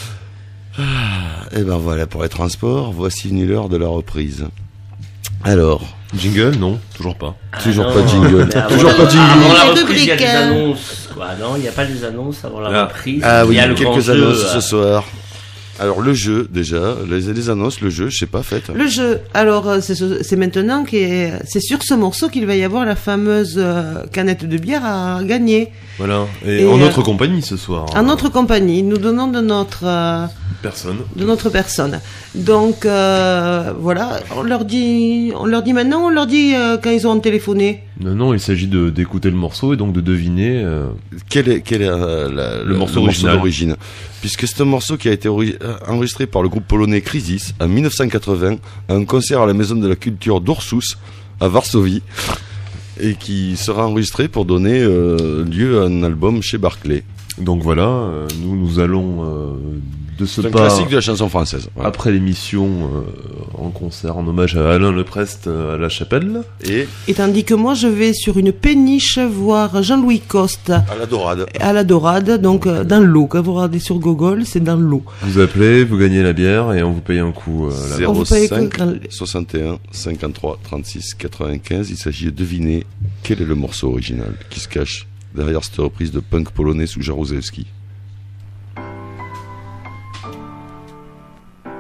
Et ben voilà, pour les transports, voici une heure de la reprise. Alors... Jingle, non, toujours pas. Toujours pas de jingle. Toujours pas de jingle. Avant la reprise, il y a des annonces. Quoi, non, il n'y a pas des annonces avant la reprise. Ah oui, il y a le quelques grand annonces jeu, ce soir. Alors le jeu déjà, les annonces, le jeu, je sais pas, faites. Le jeu, alors c'est maintenant c'est sur ce morceau qu'il va y avoir la fameuse canette de bière à gagner. Voilà, et en notre compagnie ce soir. En notre compagnie, nous donnons de notre personne. Donc voilà, on leur dit maintenant, on leur dit quand ils ont téléphoné. Non, il s'agit d'écouter le morceau et donc de deviner quel est le morceau d'origine. Puisque c'est un morceau qui a été enregistré par le groupe polonais Crisis en 1980 à un concert à la Maison de la Culture d'Ursus à Varsovie et qui sera enregistré pour donner lieu à un album chez Barclay. Donc voilà, nous allons de ce pas... C'est un classique de la chanson française. Voilà. Après l'émission en concert en hommage à Alain Leprest à la Chapelle. Et tandis que moi je vais sur une péniche voir Jean-Louis Coste. À la Dorade, donc dans l'eau. Quand vous regardez sur Google, c'est dans l'eau. Vous appelez, vous gagnez la bière et on vous paye un coup. 05 61 53 36 95. Il s'agit de deviner quel est le morceau original qui se cache derrière cette reprise de punk polonais sous Jaruzelski.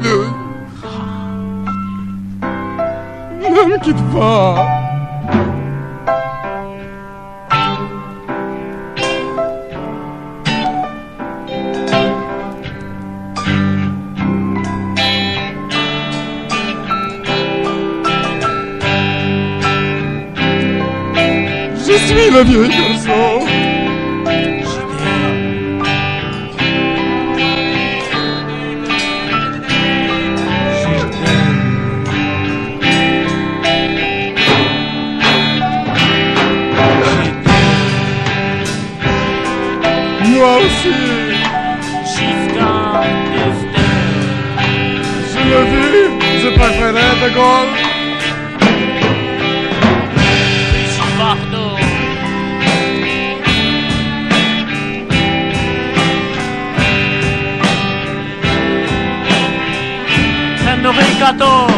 Ne me quitte pas. Je suis le vieux garçon. Moi aussi. Je le dis, je préférais De Gaulle. Henri XIV.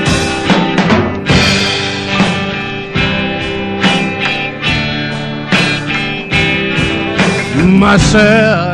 Ma sœur.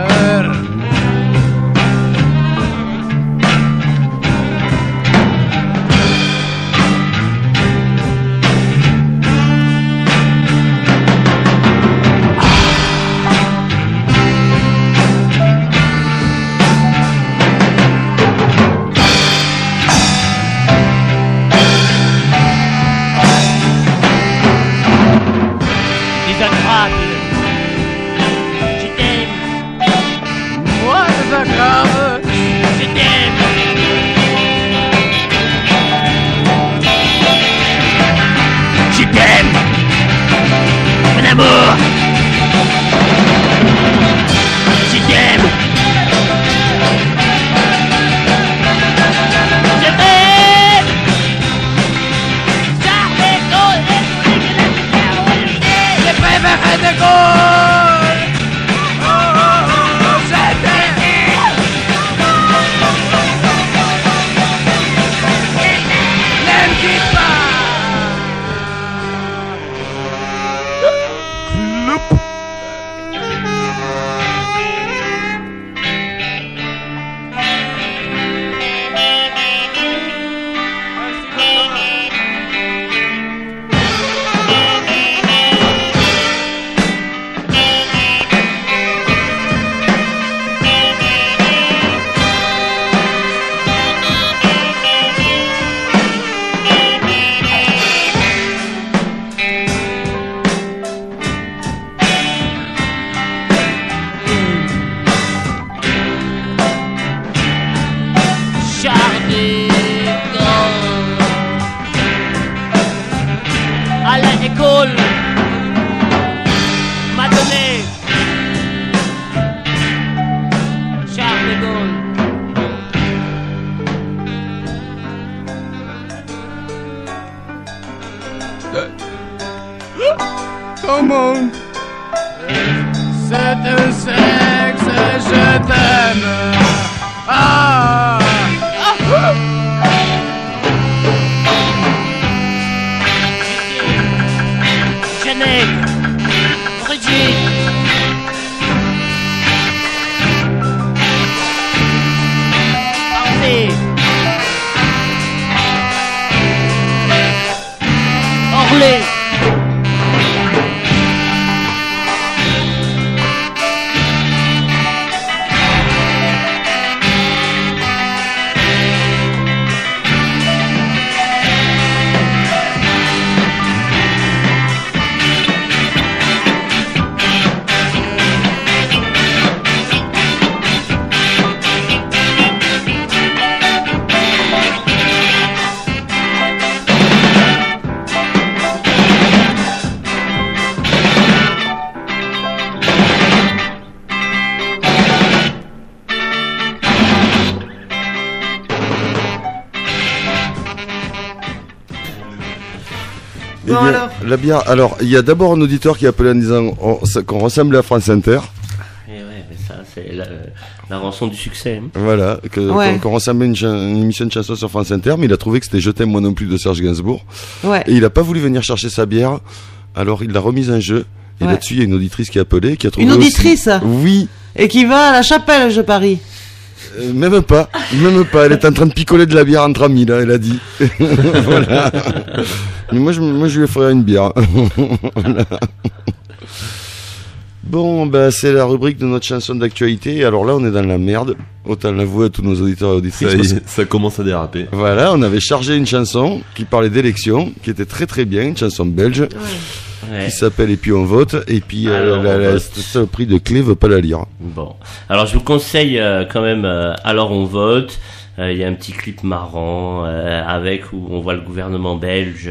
Comment c'est un sexe, je t'aime. Ah, Jeannette, Brigitte, Orphée, Orlé. Eh bien, la bière. Alors, il y a d'abord un auditeur qui a appelé en disant qu'on ressemblait à France Inter. Et ouais, mais ça, c'est la rançon du succès. Hein. Voilà, qu'on ressemblait à une émission de chansons sur France Inter, mais il a trouvé que c'était Je t'aime moi non plus de Serge Gainsbourg. Ouais. Et il a pas voulu venir chercher sa bière, alors il l'a remise en jeu. Et là-dessus, il y a une auditrice qui a appelé, qui a trouvé. Une auditrice aussi... Oui. Et qui va à la chapelle, je parie. Même pas. Elle est en train de picoler de la bière entre amis, là, elle a dit. Voilà. Mais moi, je lui ferai une bière. Voilà. Bon, ben, c'est la rubrique de notre chanson d'actualité. Alors là, on est dans la merde. Autant l'avouer à tous nos auditeurs et auditrices. Ça commence à déraper. Voilà, on avait chargé une chanson qui parlait d'élections, qui était très très bien, une chanson belge. Ouais. Qui s'appelle Et puis on vote, et puis le prix de clé veut pas la lire. Bon, alors je vous conseille quand même Alors on vote. Il y a un petit clip marrant avec où on voit le gouvernement belge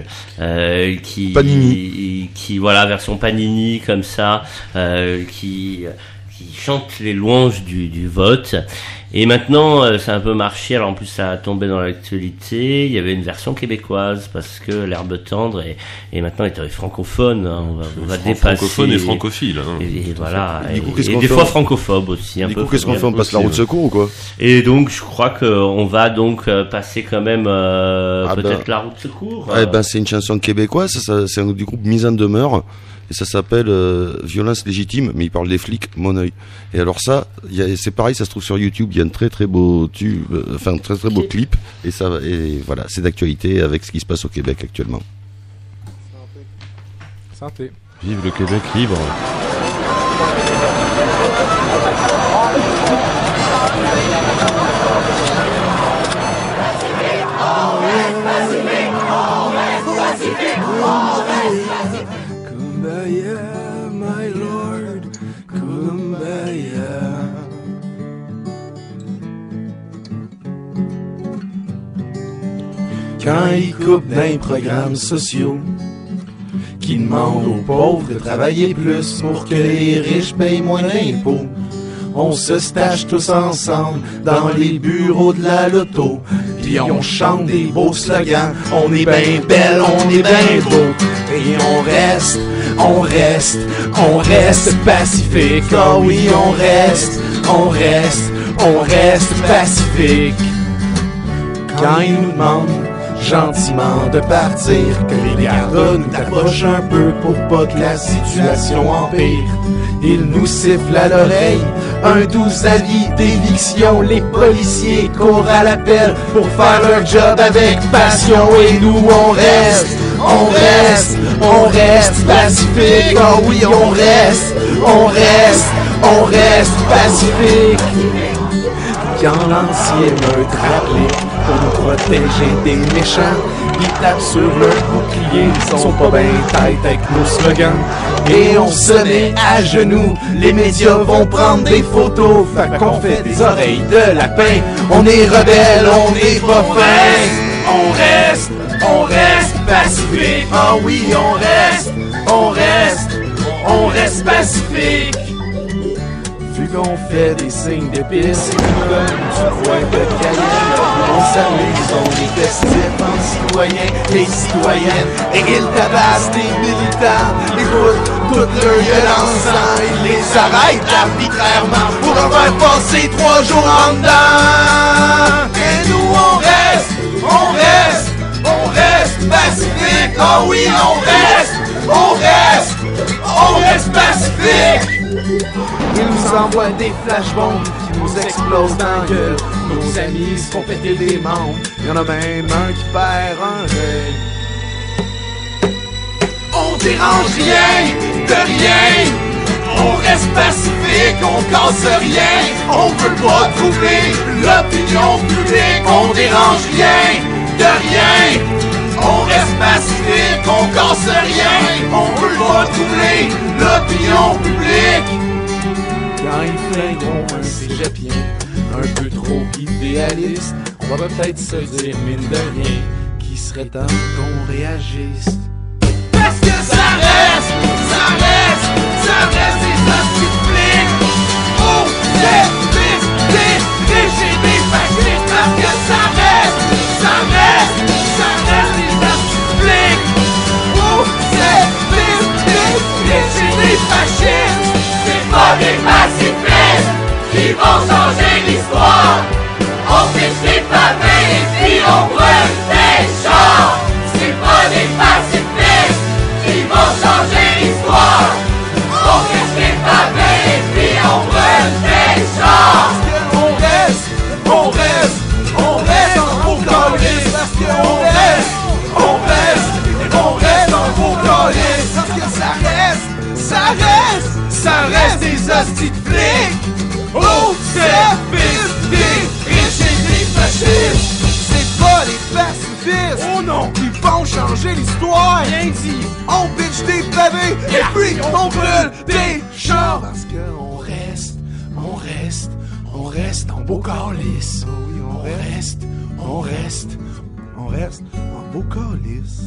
qui voilà, version Panini comme ça, qui chante les louanges du vote. Et maintenant, ça a un peu marché. Alors en plus, ça a tombé dans l'actualité. Il y avait une version québécoise parce que l'herbe tendre est maintenant est francophone. Hein. On va dépasser. Francophone et francophile. Hein. Et voilà. Et des fois francophobe aussi. Du coup, qu'est-ce qu'on fait? On passe la route de secours ou quoi? Et donc, je crois qu'on va donc passer quand même peut-être la route de secours. C'est une chanson québécoise. C'est du groupe Mise en demeure. Et ça s'appelle Violence légitime, mais il parle des flics, mon œil. Et alors ça, c'est pareil, ça se trouve sur YouTube, il y a un très très beau très beau clip, et voilà, c'est d'actualité avec ce qui se passe au Québec actuellement. Santé. Vive le Québec libre. Kumbaya, my lord, Kumbaya. Quand ils coupent d'un programmes sociaux qui demandent aux pauvres de travailler plus pour que les riches payent moins d'impôts, on se stache tous ensemble dans les bureaux de la loto, puis on chante des beaux slogans, on est ben belle, on est ben beau, et on reste pacifique, ah oui on reste pacifique. Quand ils nous demandent gentiment de partir, que les gardes nous approchent un peu pour pas que la situation empire, ils nous sifflent à l'oreille un 12 avis d'éviction. Les policiers courent à l'appel pour faire leur job avec passion, et nous on reste pacifique, oh oui on reste pacifique. Quand l'ancien meute rappeler pour nous protéger des méchants, ils tapent sur leur bouclier, ils sont pas ben tête avec nos slogans. Et on se met à genoux, les médias vont prendre des photos, fait qu'on fait des oreilles de lapin. On est rebelles, on est pas fin. On reste pacifique, ah oui on reste pacifique. Vu qu'on fait des signes d'épices, comme du poing de Cayenne, on s'amuse, on est festifs en citoyens et citoyennes, et ils tabassent des militants, écoutent toute leur gueule ensemble, ils les arrêtent arbitrairement pour leur faire passer 3 jours en dedans. Et nous on reste pacifique, ah oui on reste pacifique. Ils nous envoient des flashbombes qui nous explosent dans la gueule. Nos amis se font péter des membres, y'en a même un qui perd un œil. On dérange rien, de rien. On reste pacifique, on casse rien. On veut pas troubler l'opinion publique. On dérange rien, de rien. On reste pacifique, on casse rien. On veut pas troubler l'opinion publique. Quand ils flingueront un cégepien un peu trop idéaliste, on va peut-être se dire, mine de rien, qu'il serait temps qu'on réagisse. Parce que ça reste des hosties flics. Oh, des riches et des fascistes. Parce que ça reste des hosties flics. Oh, des riches et des fascistes. C'est pas des pacifistes qui vont changer l'histoire. On fiche les pavés et puis on brûle des chars. C'est pas des pacifistes qui vont changer l'histoire. On fiche les pavés et puis on brûle des chars. On changer l'histoire. Rien dit, on pitch des pavés et puis on brûle des champs. Parce qu'on reste en beau calice. On reste en beau calice.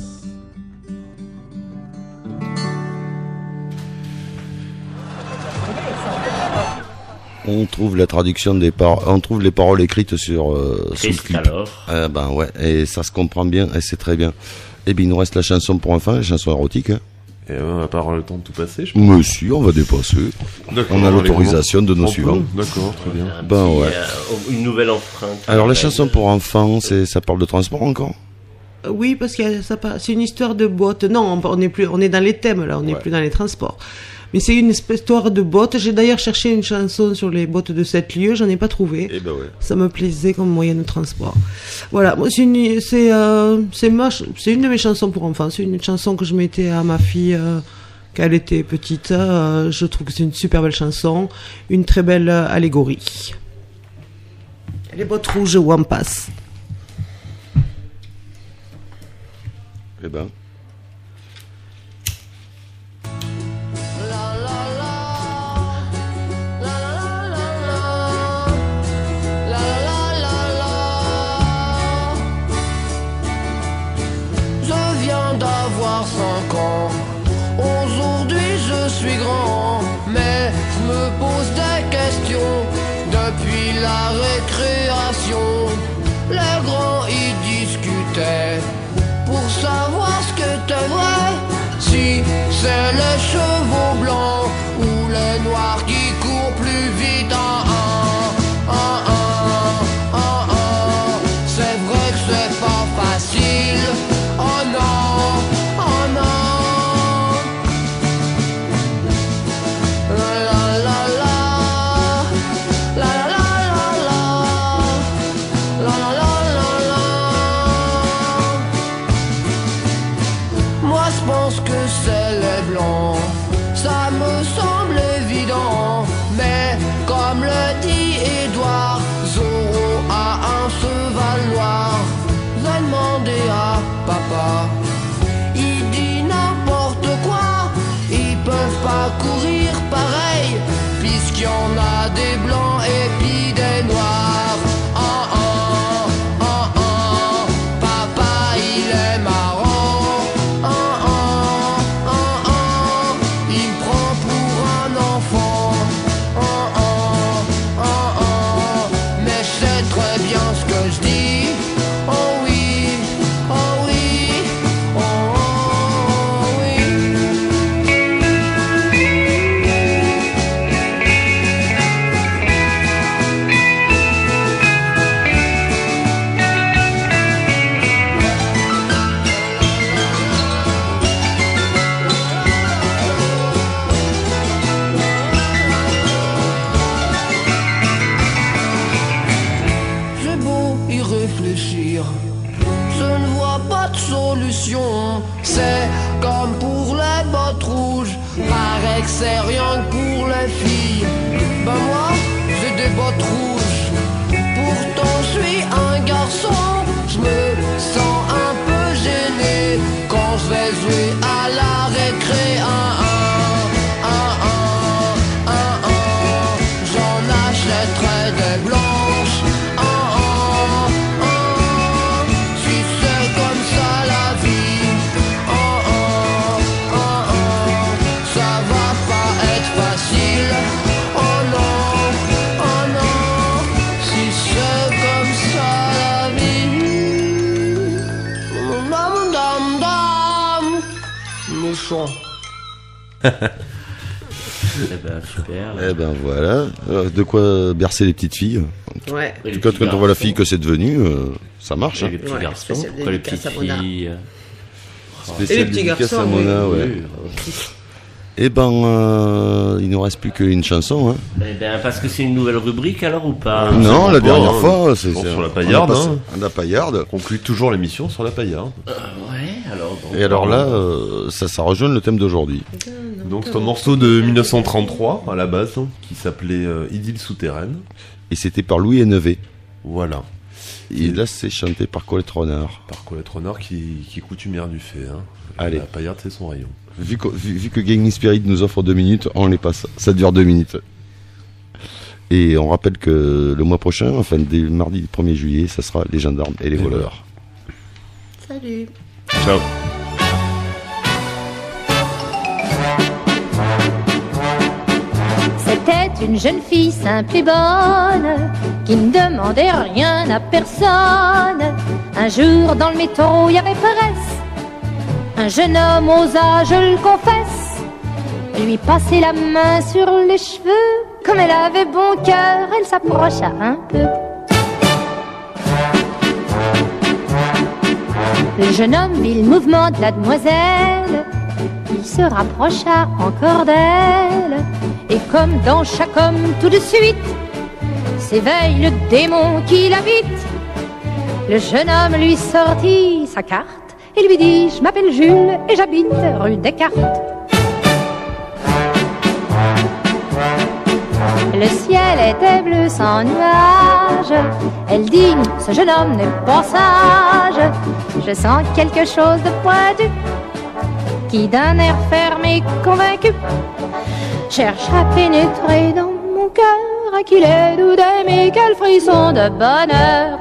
On trouve la traduction on trouve les paroles écrites sur sous le clip. Ben ouais, et ça se comprend bien et c'est très bien. Et bien il nous reste la chanson pour enfants, la chanson érotique. Hein. Et on va pas avoir le temps de tout passer, je pense. Monsieur, on va dépasser. On a l'autorisation de nos suivants. D'accord, très bien. Ben ouais. Une nouvelle empreinte. Alors la chanson pour enfants, ça parle de transport encore? Oui, parce que c'est une histoire de botte. Non, on est dans les thèmes là, on n'est plus dans les transports. Mais c'est une histoire de bottes. J'ai d'ailleurs cherché une chanson sur les bottes de 7 lieues, j'en ai pas trouvé. Ben ouais. Ça me plaisait comme moyen de transport. Voilà, moi c'est une de mes chansons pour enfants. C'est une chanson que je mettais à ma fille quand elle était petite. Je trouve que c'est une super belle chanson, une très belle allégorie. Les bottes rouges Wampas. Eh ben. D'avoir 5 ans. Aujourd'hui je suis grand, mais je me pose des questions depuis la récréation. Les grands y discutaient pour savoir ce que t'es vrai. Si c'est les chevaux blancs ou les noirs qui courent plus vite. C'est vrai que c'est pas facile. Oh non. Ça me semble évident, mais comme le dit Édouard, Zorro a un cheval noir. J'ai demandé à papa, il dit n'importe quoi. Ils peuvent pas courir pareil, puisqu'il y en a des blancs et puis des noirs. Papa il est marrant. C'est comme pour les bottes rouges, paraît que c'est rien que pour les filles. Ben moi, j'ai des bottes rouges, pourtant je suis un garçon. Je me sens un peu gêné quand je vais jouer à la récré. J'en achèterai des blanches. Si c'est comme ça la vie. Ça va pas être facile. Oh non, si c'est comme ça la vie. Méchant. Eh ben super. Eh ben voilà, de quoi bercer les petites filles. Ouais. En tout cas, quand on voit la fille que c'est devenu, ça marche. Et les petits garçons, quoi, les petites filles. Spécial dédicace à Mona, ouais. Eh ben, il nous reste plus qu'une chanson. Hein. Eh ben, parce que c'est une nouvelle rubrique alors ou pas? Non, la dernière fois, c'est sur la paillarde. La paillarde. On conclut toujours l'émission sur la paillarde. Ouais, alors. Donc, et alors là, ça rejoint le thème d'aujourd'hui. Donc c'est un morceau de 1933 à la base qui s'appelait Idylle souterraine. Et c'était par Louis Hennevet. Voilà. Et là, c'est chanté par Colette Renard. Par Colette Renard qui est coutumière du fait. Hein. Allez. La paillarde, c'est son rayon. Vu que Gaming Spirit nous offre 2 minutes, on les passe. Ça dure 2 minutes. Et on rappelle que le mois prochain, enfin dès mardi 1er juillet, ça sera les gendarmes et les voleurs. Salut. Ciao. C'était une jeune fille simple et bonne qui ne demandait rien à personne. Un jour dans le métro, il y avait paresse. Un jeune homme osa, je le confesse, lui passer la main sur les cheveux. Comme elle avait bon cœur, elle s'approcha un peu. Le jeune homme vit le mouvement de la demoiselle. Il se rapprocha encore d'elle. Et comme dans chaque homme tout de suite s'éveille le démon qui l'habite, le jeune homme lui sortit sa carte et lui dit: je m'appelle Jules et j'habite rue Descartes. Le ciel était bleu sans nuage. Elle dit: ce jeune homme n'est pas sage. Je sens quelque chose de pointu qui d'un air fermé convaincu cherche à pénétrer dans mon cœur. Qu'il est doux d'aimer, quel frisson de bonheur.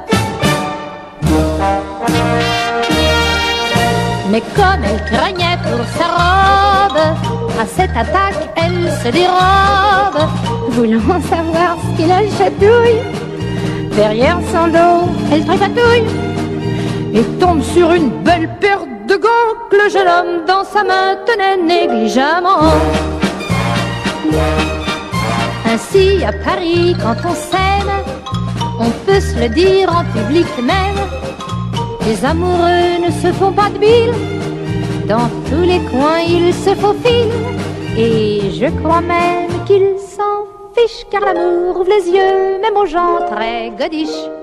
Mais comme elle craignait pour sa robe, à cette attaque elle se dérobe, voulant savoir ce qu'il a chatouille. Derrière son dos elle tripatouille et tombe sur une belle paire de gants que le jeune homme dans sa main tenait négligemment. Ainsi à Paris quand on s'aime, on peut se le dire en public même. Les amoureux ne se font pas de bile, dans tous les coins ils se faufilent. Et je crois même qu'ils s'en fichent, car l'amour ouvre les yeux même aux gens très godiches.